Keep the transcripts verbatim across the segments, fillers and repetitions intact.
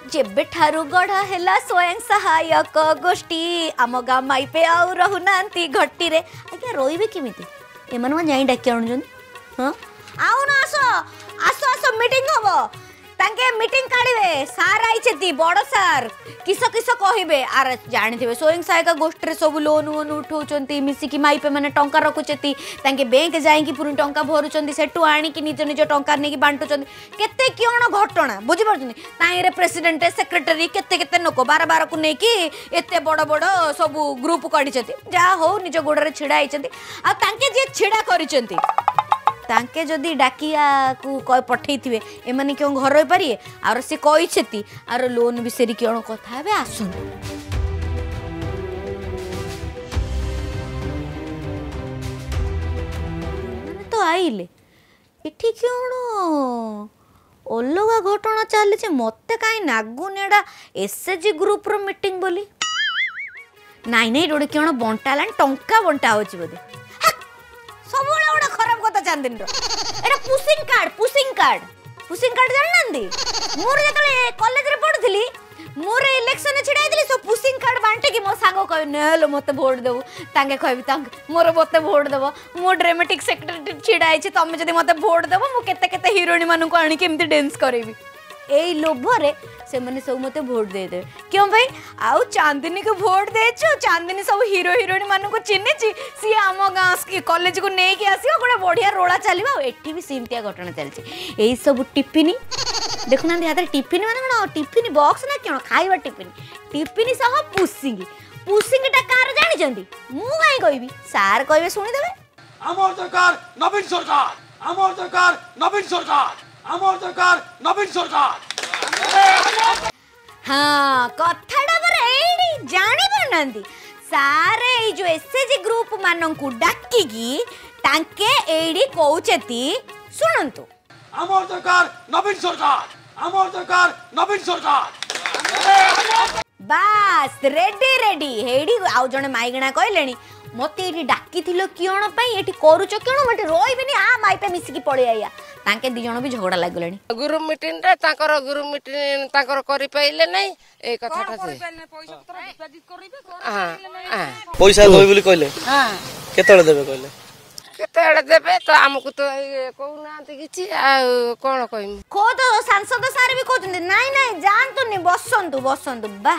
जेबे ठारू गढ़ा हेला स्वयं सहायक गोष्ठी आम गाँ माइपे आउ रहूना घटी रे आज्ञा रोबे केमिति एमन जाई डाकी आणुछन हाँ आउ ना आस आस आस मीटिंग हम तांके मीटिंग काढ़े सार आई बड़ सार किस किस कहे आर जानी स्वयं सहायक गोष्ठी सब लोन वोन उठाऊँ मिसिकी माइपे मैंने टंका रखुच्च बैंक जाइकी पुरी टंका भरुंच सेठू आणिकी निज निज टंका नहीं बांटुंट केते किण घटना बुझीपार ताईरे प्रेसिडेंट सेक्रेटरी केते केते लोक बार बार को लेकिन एत बड़ बड़ सब ग्रुप काढ़ी जहाँ हो निज गोड़े छिड़ा होती जी छिड़ा कर तांके जदि डाकिया को पठे थे एमाने क्यों घर रही पारे आर से कही आर लोन विषय क्यों कथा हे आसुन तो आइले एठी क्यों अलग घटना चली मत कहीं नागुन एडा एसएचजी ग्रुप रो मीटिंग बोली नाई नाई रोडे क्यों बंटा लान टंका बंटा होची बोधे सब गोटे खराब कथा चांदिन एटा pushing card pushing card pushing card जाननांदी मोर जतले कॉलेज रे पढुथली मोर इलेक्शन छिड़ाई दिली सो पुशिंग कार्ड बांटे कि मो सांगो कहि नेलो मते वोट देबो तांगे कहबी तांग मोर मते वोट देबो मो ड्रामेटिक सेक्रेटरी छिड़ाई छी तमे जदी मते वोट देबो मो केते केते हीरोइन मानु को आनी केमती डांस करेबी एई लोभरे से मैंने सब मते वोट दे दे क्यों भाई आउ चांदनी को वोट देछु चांदनी सब हीरो हीरोइन मानु को चिन्नी छि सी आम गाँ कॉलेज को नहीं कि आसीबो गोटे बढ़िया रोला चलिबो एठी भी सिमतिया घटना चलछि एई सब टिफिन देखुना हाथ टिफिन माने कोन टिफिन बॉक्स ना क्यों खाइबा टिफिन टिफिन सह पुसिंग पुसिंग टा कार जानि जंदी मु काई कहबी सार कहबे सुनि देबे हमर सरकार नवीन सरकार हमर सरकार नवीन सरकार हमर सरकार नवीन सरकार हाँ कथाटा पर एडी जानि पारनांदी सारे ए जो एसएचजी ग्रुप मानन को डाकी की तांके एडी कहउचेती सुनंतु हमर सरकार नवीन सरकार हमर सरकार नवीन सरकार बास रेडी रेडी हेडी आउ जने माइगणा कहलेनी मते एठी डाकी थिलो कियोण पई एठी करूचो कियोण मते रोइबेनी आ माइपे मिसिकी पळे आया तांके दी जण भी झगड़ा लागलेनी गुरु मीटिंग रे ताकर गुरु मीटिंग ताकर करि पाइले नै ए कथाटा से पैसा पत्र डिपॉजिट करिबे हां पैसा दोइ बोली कहले हां केतळे देबे कहले केतळे देबे तो हमकु तो कहू नांती किछि आ कोन कहिम को तो सांसद सार भी कहउछन नाही नाही जानतु नि बसंतु बसंतु बा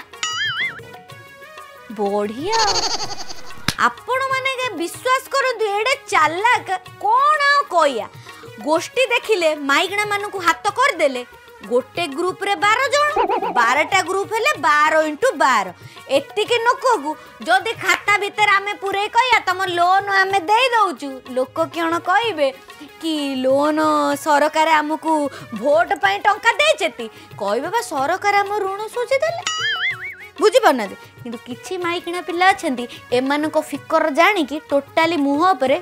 बढ़िया आपण माने विश्वास करंतु एडे चालाक कोन कहिया गोष्ठी देखिले माइगणा मानू हाथ कर देले गोटे ग्रुप रे बारह जन बारह ग्रुप हेले बारह इंटू बारह एतिके लोक को जदि खाता भीतर आमे पूरे कहिया तुम लोन आमे दे दउचु लोक क्यों कहबे कि लोन सरकार आमको भोट पई टंका देचेती कहबे बा सरकार आम ऋण सुझी देले बुझी पारना किंतु किछि माइकिना पिला अछंती एमान को फिकर जानी कि टोटाली मुह उपरे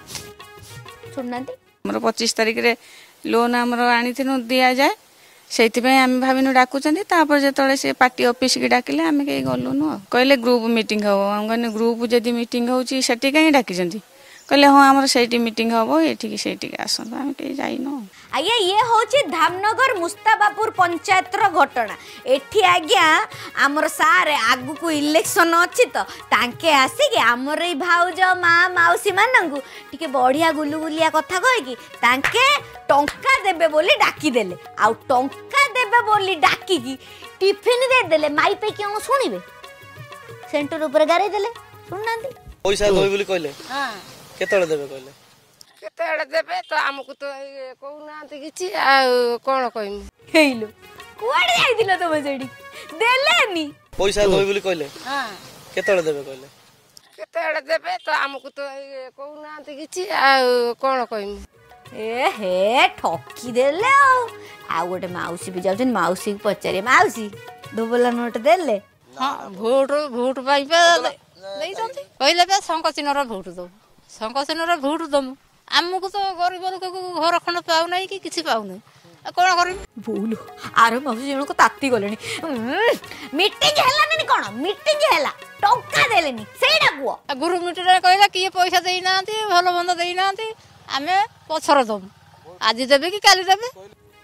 सुननांती हमर पच्चीस तारिख रे लोन हमर आनी थिनु दिया जाए सेति पे हम भाबिनु डाकुचंती तापर जेतळे से पार्टी ऑफिस के डाकिले हम के गलुनु कहले ग्रुप मीटिंग हो हम गने ग्रुप जदी मीटिंग होची सेति काई डाकिचंती कहले हां हमर सेति मीटिंग होबो एठी के सेति के आसन हम के जाइनो आज्ञा ये होची धामनगर मुस्ताबापुर पंचायत रो घटना एठी आज्ञा हमर सारे आगु को इलेक्शन अछि तो तांके आसी के हमर ई भाउज मा माउसी मानंगु टिके बढ़िया गुलुगुलिया कथा कहि कि तांके टंका देबे बोली डाकी देले आ टंका देबे बोली डाकी की टिफिन दे देले माई पे क्यों सुनिबे सेंटर ऊपर गारे देले सुननांती पैसा दोइ बोली कहले हां केतळे देबे कहले केतळे देबे तो हमकु तो कहू नांती किछि आ कोन कहिम हेइलो कुआडे जाई दिलो तो बजेडी देलेनी पैसा दोइ बोली कहले हां केतळे देबे कहले केतळे देबे तो हमकु तो कहू नांती किछि आ कोन कहिम ए हे ठकी देले आ गोटे माउसी भी जाउछन माउसी को पचारे माउसी डबल नोट देले हां वोट वोट पाइबे नहीं जंती पहिले बे संकचिनर वोट दो संकचिनर वोट दम हमको तो गरीब लोक को घर खंड पाउ नहीं कि किछि पाउ नहीं कोन करी बोलो आरे माउसी जण को ताती गलेनी मीटिंग हैला नहीं कोन मीटिंग हैला टंका देलेनी सेडा को गुरु मीटिंग रे कहला कि पैसा देई नांती भलो बंद देई नांती आमे पछर दम आज देबे कि काली देबे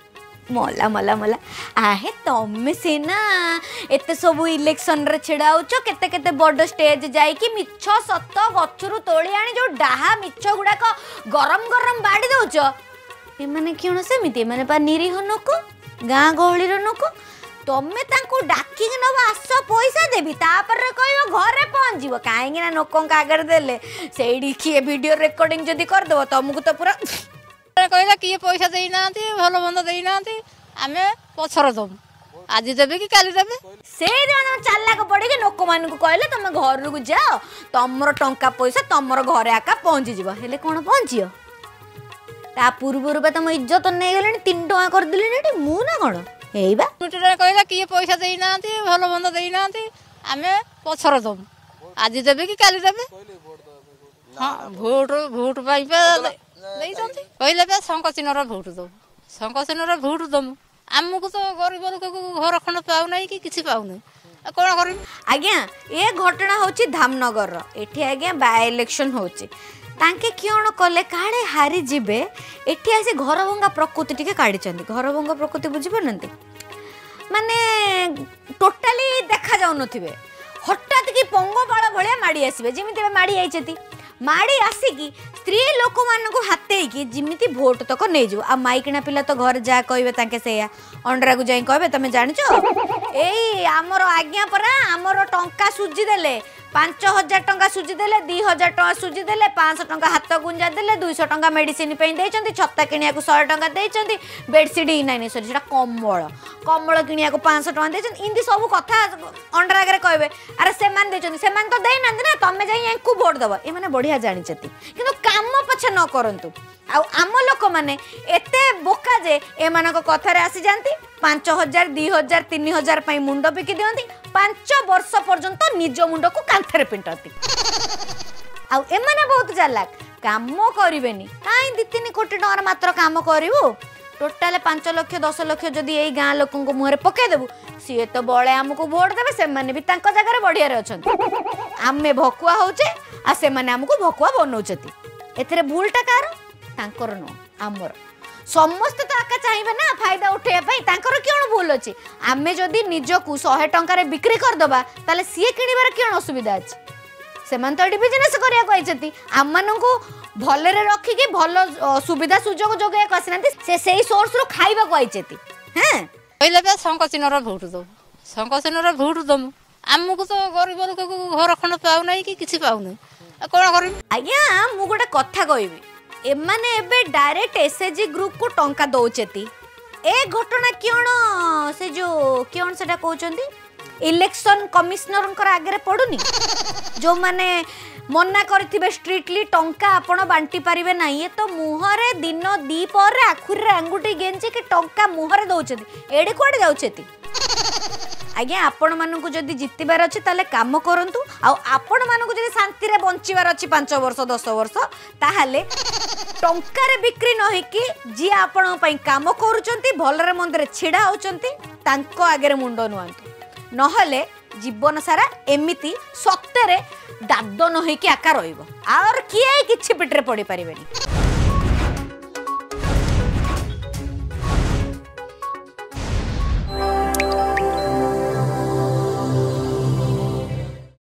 मला मला मला आहे तमें सीना एत सब इलेक्शन रे छिड़ा होच केते केते बड़ स्टेज जाइकी मिछ सत गछरु तोली आनी जो डाहा मिछ गुड़ाक गरम गरम बाड़ी दौच एमाने क्यों सेमिति एमाने पा निरीह लोक गाँ गहली लोक तमें तांको डाकिक नब आस पैसा देवी तापर कह घरे पहुँच कहीं लोक आगे देले से किए वीडियो रेकर्डिंग जदि करदेव तुमको तो पूरा कहला किए पैसा देना भल बंद देना आम पछर दमु आज देवे कि काली देवे से चालाक पड़े लोक मान कहले तुम घर को जाओ तुमर टंका पैसा तुमर घरे आका पहुँची जीव हेले कौन पहुँची ता पूर्व तुम इज्जत नहीं गले तीन टଙ୍କା करदेले मु ना कौन कहला किए पैसा देना भल बंद देना आम पछर दमु आज देवे कि काली देवे हाँ भोट भोट कहले शंख चिन्ह भोट दबु शंख चिन्ह भोट दमु आमको तो गरीब लोक घर खंड पाऊना कि किसी पाऊना कौन कर आज्ञा ये घटना होची धामनगर एठी आज्ञा बाय इलेक्शन होची तांके कियण कले काळे हारी जिबे एठी आसे घर भंगा प्रकृति टिके काढी चंदी घर भंगा प्रकृति बुझी परनते माने टोटाली देखा जाउ नथिबे हठात की पंगपाळ भलिया माडी आसीबे जेमिति माडी आइछती माड़ी आसिकी स्त्री लोक मान हाथेकी जिमिति भोट तक नहीं जाऊ आ माइकिना पिला तो घर जा कहे ताके से अंडरा को जाई कहे तुम जान एई आमर आज्ञा परा आमर टंका सुझी देले पांच हजार टंका सुझी देले दी हजार टंका सुझी देले पाँच टंका हाथ गुंजा देले दुईश टंका मेडिसिन पे छत्ता किनिया को सौ टंका देइचंदी बेडसीट नाई नहीं सॉरी कम्बल कम्बल किनिया को पाँच टंका देइचंदी इनती सब कथा अंडर आगे कहे अरे से तो देना ना तुम जाई भोट दब ए माने बढ़िया जानिचती किंतु काम पछे न करंतु आ आम लोक मैंने एते बोका जे एमान कथार आसी जाती पांच हजार दि हजार तीन हजार मुंड बिकी दिखती पांच वर्ष पर्यंत निज मुंड को कांथरे पिंटती आने बहुत चालाक काम करेनि कहीं दी तीन कोटी टकर मात्र काम करू टोटाल पांच लक्ष दस लक्ष जदि यही गाँ लोक मुहर पकईदेबू सी तो बड़े आमको भोट देवे से जगह बढ़िया अच्छा आमे भकुआ होचे आ से आमको भकुआ बनाऊँ एथे भूलटा कार तांकर नो आमर समस्त तो आका चाहिए ना फायदा उठेबा तांकर क्यों भूल अच्छी आमे जदि निजकू सौ टंकार बिक्री करदबा ताले सी किणवार क्यों असुविधा अच्छी से तो बिजनेस करने आम मानू भलरे रखिकी भल सुविधा सुजोग जोगे आसीना से से सोर्स रो खाइबा को आइचेती हैं कहले शंख चिन्ह भोट दबु शंख चिन्ह भोट दमु आमको तो गरीब लोक घर खंड पाऊना कि किसी पाऊना कौन कर आज्ञा मु गोटे कथा कहबी एमाने एबे डायरेक्ट एसएचजी ग्रुप को टंका दौचेती ए घटना क्यों से जो क्यों सेटा कहउचंदी इलेक्शन कमिश्नर आगे पड़ुनी जो माने मना करथिबे स्ट्रिक्टली टंका आपण बांटी पारिबे ना ये तो मुहरे दिन दीपर आखुरी आंगुठी गेंजी कि टंका मुहरे दौचेती एडे कुआडे जाउचेती आज्ञा आपण मानकु जदि जितबार अच्छी ताले काम करंतु आ आपण मानकु जदि शांति रे बंचिबार अच्छी पांच वर्ष दस वर्ष ताहाले टंकार बिक्री न होइकी जी आपण पई काम करूचंती भलरे मंदरे छिड़ा होचंती तांको आगे मुंड नुआंतु नहले जीवन सारा एमिति सत्य रे दाद न होइकी आका रहिबो और किए किछि पिटरे पड़ी पारिबेनी।